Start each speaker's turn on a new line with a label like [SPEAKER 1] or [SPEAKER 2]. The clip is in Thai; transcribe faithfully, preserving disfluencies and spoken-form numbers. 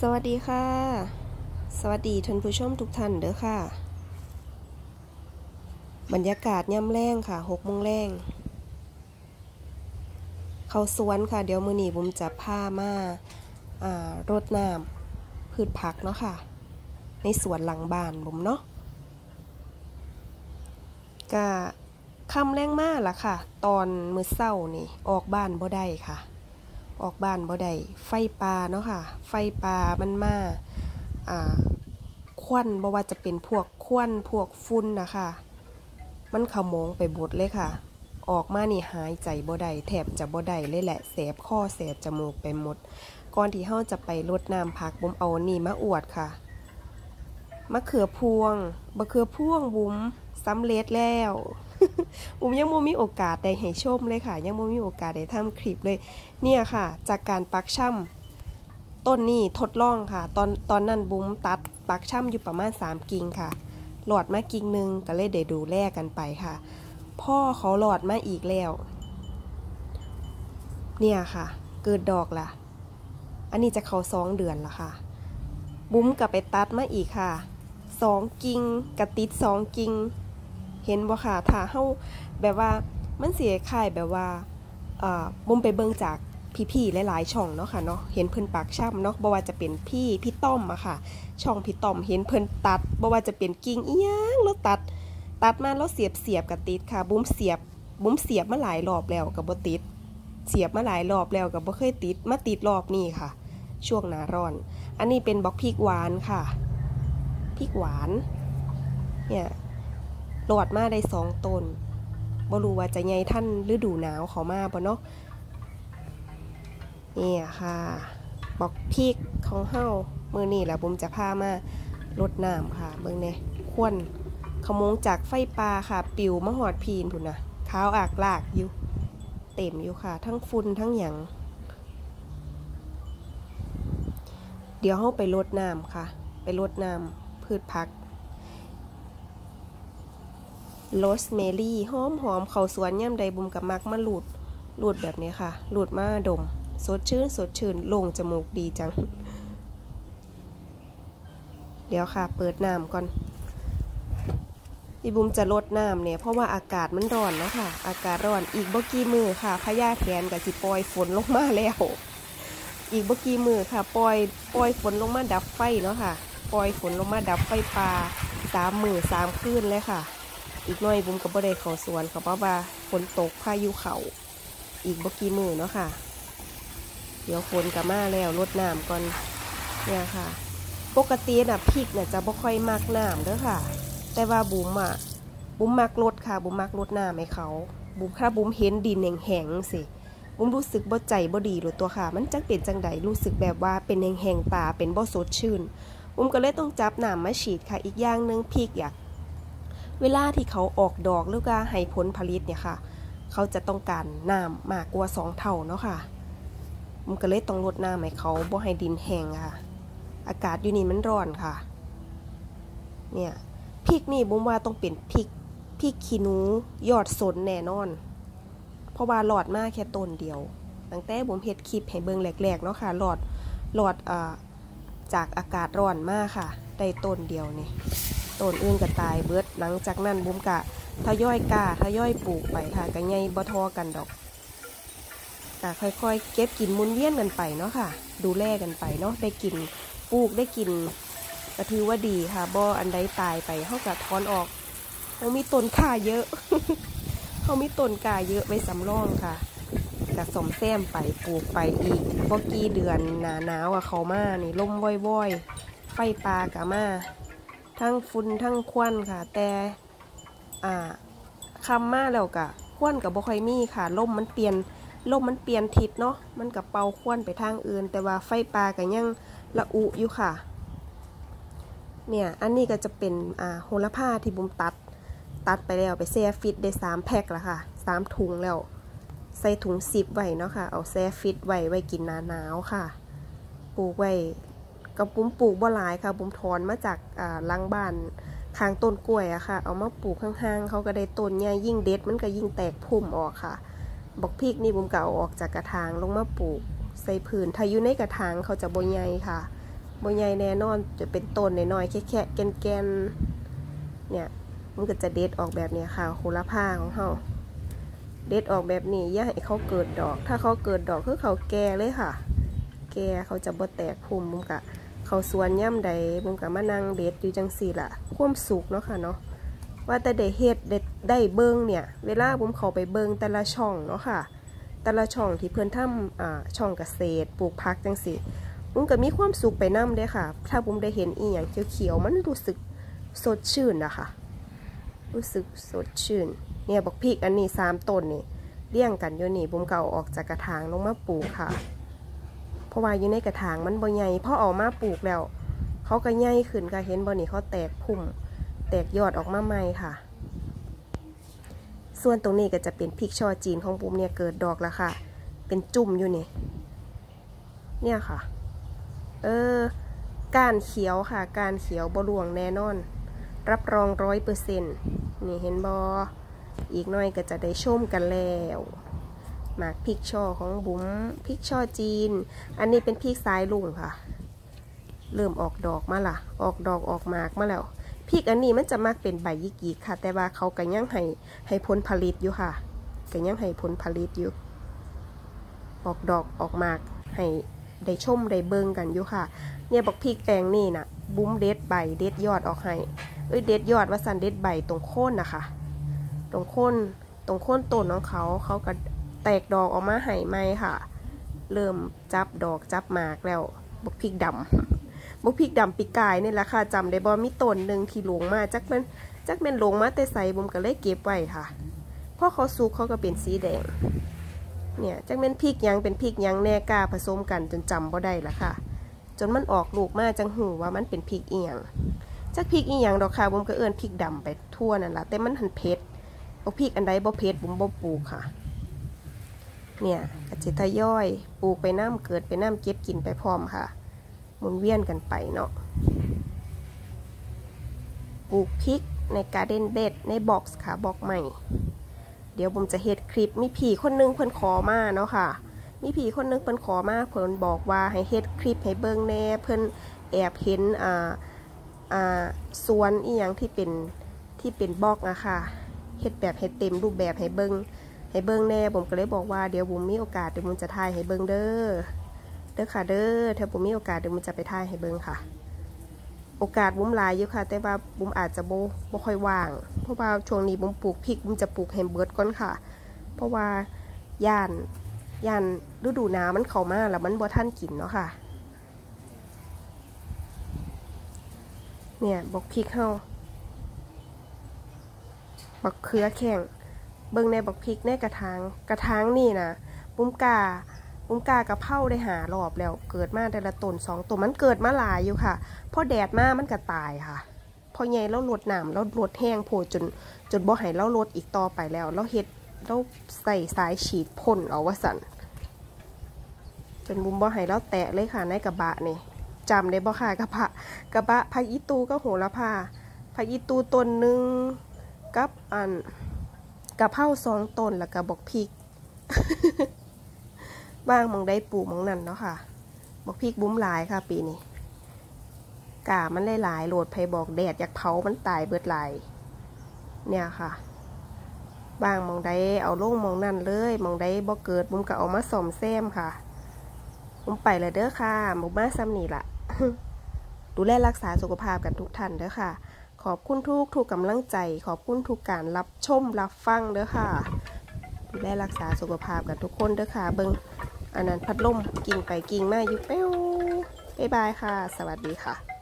[SPEAKER 1] วัสดีค่ะสวัสดีท่านผู้ชมทุกท่านเด้อค่ะบรรยากาศย่ำแรงค่ะหกโมงแรงเขาสวนค่ะเดี๋ยวมื้อนี้ผมจะพามาอ่ารดน้ำพืชผักเนาะค่ะในสวนหลังบ้านผมเนาะก็ค่ำแรงมากล่ะค่ะตอนมื้อเช้านี่ออกบ้านบ่ได้ค่ะออกบ้านบ่ได้ไฟป่าเนาะค่ะไฟป่ามันมาอ่าควันบ่ว่าจะเป็นพวกควันพวกฝุ่นนะคะมันขโมงไปหมดเลยค่ะออกมานี่หายใจบ่ได้แทบจะบ่ได้เลยแหละแสบคอแสบจมูกไปหมดก่อนที่เฮาจะไปรดน้ำผักบุ้มเอานี่มาอวดค่ะมะเขือพวงมะเขือพวงบุ้มสำเร็จแล้วบุ้มยังบ่มีโอกาสได้ให้ชมเลยค่ะยังบ่มีโอกาสได้ทำคลิปเลยเนี่ยค่ะจากการปักช่ำต้นนี้ทดลองค่ะตอนตอนนั้นบุ้มตัดปักช่ำอยู่ประมาณสามกิ่งค่ะหลอดมากิ่งนึงก็เลยได้ดูแลกันไปค่ะพ่อเขาหลอดมาอีกแล้วเนี่ยค่ะเกิดดอกละอันนี้จะเข้าสองเดือนละค่ะบุ้มกับไปตัดมาอีกค่ะสองกิ่งกระติดสองกิ่งเห็นบ่ค่ะถ้าเฮาแบบว่ามันเสียค่ายแบบว่าอ่าบุ้มไปเบิ่งจากพี่ๆหลายๆช่องเนาะค่ะเนาะเห็นเพิ่นปากช่ำเนาะบ่ว่าจะเป็นพี่พี่ต้อมอะค่ะช่องพี่ต้อมเห็นเพิ่นตัดบ่ว่าจะเป็นกิ่งอีหยังแล้วตัดตัดมาแล้วเสียบเสียบกับติดค่ะบุ้มเสียบบุ้มเสียบมาหลายรอบแล้วกับบ่ติดเสียบมาหลายรอบแล้วกับบ่เคยติดมาติดรอบนี้ค่ะช่วงหน้าร้อนอันนี้เป็นบักพริกหวานค่ะพริกหวานเนี่ยหลอดมาได้สองต้นบ่รู้ว่าจะใหญ่ท่านฤดูหนาวเขามาบ่เนาะนี่ค่ะบักพริกของเฮามื้อนี้แหละผมจะพามารดน้ำค่ะเบิ่งแน่ควันขโมงจากไฟป่าค่ะปิวมาหอดพีนพุ่นน่ะขาวอากลากอยู่เต็มอยู่ค่ะทั้งฝุ่นทั้งหยังเดี๋ยวเฮาไปรดน้ำค่ะไปรดน้ำพืชผักโรสแมรี่หอมหอมเขาสวนย่ำใดบุมกับมักมาหลุดหลุดแบบนี้ค่ะหลุดมาดมสดชื่นสดชื่นโล่งจมูกดีจังเดี๋ยวค่ะเปิดน้ำก่อนที่บุมจะลดน้ำเนี่ยเพราะว่าอากาศมันร้อนเนาะค่ะอากาศร้อนอีกบ่กี่มือค่ะพญาแถนกับจิปล่อยฝนลงมาแล้วอีกบ่กี่มือค่ะปล่อยปล่อยฝนลงมาดับไฟเนาะค่ะปล่อยฝนลงมาดับไฟป่าสามมือสามคืนเลยค่ะอีกหน่อยบุมกับบ่ได้เข้าสวนเขาเพราะว่าฝนตกพายุเขาอีกบ่กี่มือเนาะค่ะเดี๋ยวฝนกับมาแล้วรดน้ำก่อนเนี่ยค่ะปกติน่ะพริกเนี่ยจะบ่ค่อยมักน้ำเด้อค่ะแต่ว่าบุ๋มอ่ะบุ๋มมักรดค่ะบุ๋มมักรดน้ำให้เขาบุ๋มค่ะบุ๋มเห็นดินแห้งๆสิบุ๋มรู้สึกบ่ใจบ่ดีหรือตัวค่ะมันจังเป็นจังใดรู้สึกแบบว่าเป็นแห้งๆตาเป็นบ่สดชื่นบุ๋มก็เลยต้องจับน้ำมาฉีดค่ะอีกอย่างนึงพริกอยากเวลาที่เขาออกดอกหรือว่าให้ผลผลิตเนี่ยค่ะเขาจะต้องการน้ำมากกว่าสองเท่าเนาะค่ะมันก็เลยต้องรดน้ำให้เขาบ่ให้ดินแห้งค่ะอากาศอยู่นี่มันร้อนค่ะเนี่ยพริกนี่บุ้มว่าต้องเป็นพริกพริกขี้หนูยอดสนแน่นอนเพราะว่าหลอดมาแค่ต้นเดียวตั้งแต่บุ้มเฮ็ดคลิปให้เบิ่งแรกๆเนาะค่ะหลอดหลอดอ่าจากอากาศร้อนมากค่ะได้ต้นเดียวนี่ต้นอื่นก็ตายเบิดหลังจากนั้นบุ้มกะทยอยกาทยอยปลูกไปค่ะก็ใหญ่บ่ทอกันดอกค่อยๆเก็บกินมุนเวียนกันไปเนาะค่ะดูแลกันไปเนาะได้กินปลูกได้กินก็ถือว่าดีค่ะบ่อันใดตายไปเขาก็ถอนออกเขามีต้นข่าเยอะ เขามีต้นกาเยอะไว้สำรองค่ะกะสมแซมไปปลูกไปอีกบ่กี่เดือนหนาหนาวอะเขามานี่ลมว่อยๆไฟป่ากะมาทั้งฝุ่นทั้งควันค่ะแต่อ่าคำมาแล้วกะควันกับบ่ค่อยมีค่ะลมมันเปลี่ยนลมมันเปลี่ยนทิศเนาะมันกับเป่าควันไปทางอื่นแต่ว่าไฟป่าก็ยังละอุอยู่ค่ะเนี่ยอันนี้ก็จะเป็นอ่าโหระพาที่บุมตัดตัดไปแล้วไปแช่ฟิตได้สามแพ็คแล้วค่ะสามถุงแล้วใส่ถุงซิปไว้เนาะค่ะเอาแช่ฟิตไว้ไว้กินหน้าหนาวค่ะปลูกไว้กับบุมปลูกบ่หลายค่ะบุมถอนมาจากอ่าหลังบ้านข้างต้นกล้วยอะค่ะเอามาปลูกข้างๆเขาก็ได้ต้นใหญ่ยิ่งเด็ดมันก็ยิ่งแตกพุ่มออกค่ะบักพริกนี่บุมก็เอาออกจากกระถางลงมาปลูกใส่พื้นถ้าอยู่ในกระถางเขาจะบ่ใหญ่ค่ะบ่ใหญ่แน่นอนจะเป็นต้นน้อยๆแค่ๆแกนๆเนี่ยมันก็จะเด็ดออกแบบนี้ค่ะโหระพาของเขาเด็ดออกแบบนี้อย่าให้เขาเกิดดอกถ้าเขาเกิดดอกคือเขาแก่เลยค่ะแก่เขาจะบ่แตกพุ่มมุมกะเขาสวนย่ำใดมุมกะมานั่งเด็ดอยู่จังสี่ละความสุขเนาะค่ะเนาะว่าแต่ได้เฮ็ดได้ได้เบิ้งเนี่ยเวลาผมเขาไปเบิ้งแต่ละช่องเนาะค่ะแต่ละช่องที่เพื่อนทำอ่าช่องเกษตรปลูกผักจังสี่ผมก็มีความสุขไปนำเด้ค่ะถ้าผมได้เห็นอีหยังเขียวๆมันรู้สึกสดชื่นนะคะรู้สึกสดชื่นเนี่ยบักพริกอันนี้สามต้นนี่เลี้ยงกันอยู่นี่ผมเก่าออกจากกระถางลงมาปลูกค่ะเพราะว่าอยู่ในกระถางมันบ่ใหญ่พอออกมาปลูกแล้วเขาก็ใหญ่ขึ้นค่ะเห็นบ่นี่เขาแตกพุ่มแตกยอดออกมาใหม่ค่ะส่วนตรงนี้ก็จะเป็นพริกช่อจีนของผมเนี่ยเกิดดอกแล้วค่ะเป็นจุ่มอยู่นี่เนี่ยค่ะเออก้านเขียวค่ะก้านเขียวบ่ร่วงแน่นอนรับรองร้อยเปอร์เซ็นต์นี่เห็นบออีกหน่อยก็จะได้ชมกันแล้วหมากพริกช่อของบุ๋มพริกช่อจีนอันนี้เป็นพริกสายลุงค่ะเริ่มออกดอกมาละออกดอกออกหมากมาแล้วพริกอันนี้มันจะมักเป็นใบยิกยิกค่ะแต่ว่าเขาก็ยังให้ให้ผลผลิตอยู่ค่ะก็ยังให้ผลผลิตอยู่ออกดอกออกหมากให้ได้ชมได้เบิ่งกันอยู่ค่ะเนี่ยบอกพริกแปลงนี่นะบุ้มเด็ดใบเด็ดยอดออกให้เอ้ยเด็ดยอดว่าสันเด็ดใบตรงโค่นนะคะตรงโค่นตรงโค่นต้นของเขาเขาก็แตกดอกออกมาให้ไหมค่ะเริ่มจับดอกจับหมากแล้วบอกพริกดำบอกพริกดำปีกายนี่แหละค่ะจำได้บ่มีต้นหนึ่งที่หลงมาจักมันจักเป็นหลงมาแต่ใส่บุ้มก็เลยเก็บไว้ค่ะเพราะเขาสุกเขาก็เป็นสีแดงเนี่ยจักเป็นพริกยังเป็นพริกยังแน่กาผสมกันจนจำบ่ได้ละค่ะจนมันออกลูกมาจังหูว่ามันเป็นพริกเอียงจักพริกอีหยังดอกค่ะบุ้มก็เอิ้นพริกดำไปทั่วนั่นแหละแต่มันหันเผ็ดเอาพริกอันใดบ่เผ็ดบุ้มบ่ปลูกค่ะเนี่ยกระจิตย่อยปลูกไปน้ำเกิดไปน้ำเก็บกินไปพร้อมค่ะหมุนเวียนกันไปเนาะปลูกพริกในการ์เด้นเบดในบ็อกซ์ค่ะบ็อกใหม่เดี๋ยวผมจะเฮ็ดคลิปมีผีคนนึงเพิ่นขอมาเนาะค่ะมีผีคนนึงเพิ่นขอมาเพิ่นบอกว่าให้เฮ็ดคลิปให้เบิ่งแน่เพิ่นแอบเห็นอ่าอ่าสวนอีหยังที่เป็นที่เป็นบล็อกอะค่ะเฮ็ดแบบให้เต็มรูปแบบให้เบิ่งให้เบิ่งแน่ผมก็เลยบอกว่าเดี๋ยวผมมีโอกาสเดี๋ยวผมจะถ่ายให้เบิ่งเด้อเด้อค่ะเด้อถ้าผมมีโอกาสเดี๋ยวผมจะไปถ่ายให้เบิ่งค่ะโอกาสบุ้มหลายอยู่ค่ะแต่ว่าบุ้มอาจจะบ่บ่ค่อยว่างเพราะว่าช่วงนี้บุ้มปลูกพริกบุ้มจะปลูกให้เบิดก่อนค่ะเพราะว่าย่านย่านฤดูหนาวมันเข้ามาแล้วมันบ่ทันกินเนาะค่ะเนี่ยบอกพริกเฮาบักเขือแข็งเบิ่งในบักพริกในกระถางกระถางนี่นะปุ้มกาปุ้มกากระเพราได้หารอบแล้วเกิดมาแต่ละต้นสองตัวมันเกิดมาหลายอยู่ค่ะพอแดดมามันก็ตายค่ะพอใหญ่แล้วลดน้ำแล้วลดแห้งโผล่จนจนบ่ให้แล้วลดอีกต่อไปแล้วแล้วเฮ็ดแล้วใส่สายฉีดพ่นเอาว่าสั่นจนบุ้มบ่ให้แล้วแตะเลยค่ะในกระบะนี่จำได้บ่ค่ะกระบะกระบะพายิตูก็โหระพาพายิตูต้นหนึ่งกับอันกระเพราสองต้นแล้วก็บอกพริก บ้างมองได้ปลูกมองนั่นเนาะค่ะบอกพริกบุ้มหลายค่ะปีนี้กามันหลายๆโหลดไผบอกแดดอยากเผามันตายเบิดหลายเนี่ยค่ะบ้างมองได้เอาลงมองนั่นเลยมองได้บ่เกิดบุ้มก็เอามาส่อมแซมค่ะบุ้มไปเลยเด้อค่ะบุ้มมาซ้ำนี่ละ ดูแลรักษาสุขภาพกันทุกท่านเด้อค่ะขอบคุณทุกทุกกำลังใจขอบคุณทุกการรับชมรับฟังเด้อค่ะดูแลรักษาสุขภาพกันทุกคนเด้อค่ะเบิ่งอันนั้นพัดลมกิ่งไปกิ่งมาอยู่เป้วบ๊ายบายค่ะสวัสดีค่ะ